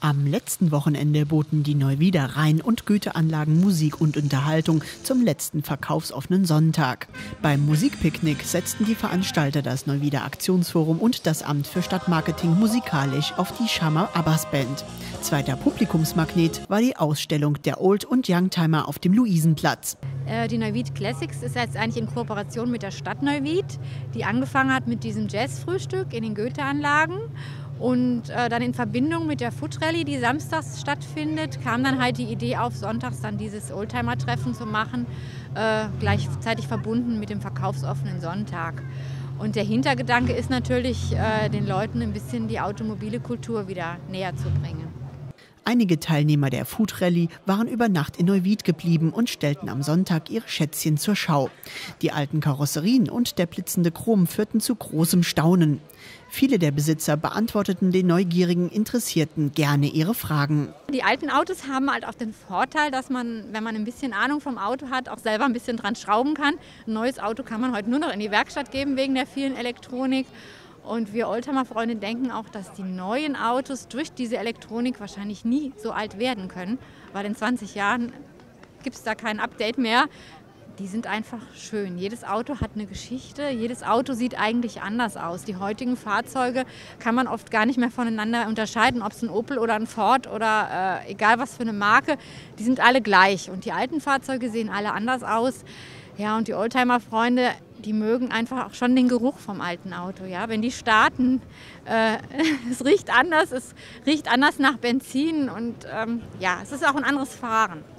Am letzten Wochenende boten die Neuwieder Rhein- und Güteranlagen Musik und Unterhaltung zum letzten verkaufsoffenen Sonntag. Beim Musikpicknick setzten die Veranstalter das Neuwieder Aktionsforum und das Amt für Stadtmarketing musikalisch auf die Schammer Abbas Band. Zweiter Publikumsmagnet war die Ausstellung der Old- und Youngtimer auf dem Luisenplatz. Die Neuwied Classics ist jetzt eigentlich in Kooperation mit der Stadt Neuwied, die angefangen hat mit diesem Jazzfrühstück in den Goethe-Anlagen. Und dann in Verbindung mit der Food Rally, die samstags stattfindet, kam dann halt die Idee auf, sonntags dann dieses Oldtimer-Treffen zu machen, gleichzeitig verbunden mit dem verkaufsoffenen Sonntag. Und der Hintergedanke ist natürlich, den Leuten ein bisschen die automobile Kultur wieder näher zu bringen. Einige Teilnehmer der Food Rally waren über Nacht in Neuwied geblieben und stellten am Sonntag ihre Schätzchen zur Schau. Die alten Karosserien und der blitzende Chrom führten zu großem Staunen. Viele der Besitzer beantworteten den neugierigen Interessierten gerne ihre Fragen. Die alten Autos haben halt auch den Vorteil, dass man, wenn man ein bisschen Ahnung vom Auto hat, auch selber ein bisschen dran schrauben kann. Ein neues Auto kann man heute nur noch in die Werkstatt geben wegen der vielen Elektronik. Und wir Oldtimer-Freunde denken auch, dass die neuen Autos durch diese Elektronik wahrscheinlich nie so alt werden können, weil in 20 Jahren gibt es da kein Update mehr. Die sind einfach schön. Jedes Auto hat eine Geschichte, jedes Auto sieht eigentlich anders aus. Die heutigen Fahrzeuge kann man oft gar nicht mehr voneinander unterscheiden, ob es ein Opel oder ein Ford oder egal was für eine Marke, die sind alle gleich. Und die alten Fahrzeuge sehen alle anders aus. Ja, und die Oldtimer-Freunde, die mögen einfach auch schon den Geruch vom alten Auto. Ja? Wenn die starten, es riecht anders nach Benzin und ja, es ist auch ein anderes Fahren.